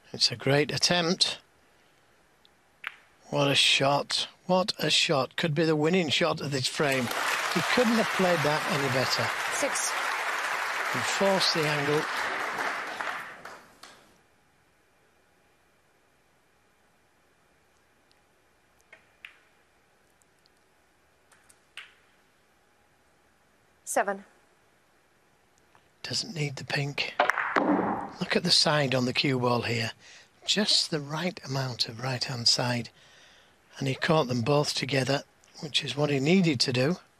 It's a great attempt. What a shot. What a shot. Could be the winning shot of this frame. He couldn't have played that any better. 6. And forced the angle. Seven. Doesn't need the pink. Look at the side on the cue ball here. Just the right amount of right-hand side. And he caught them both together, which is what he needed to do.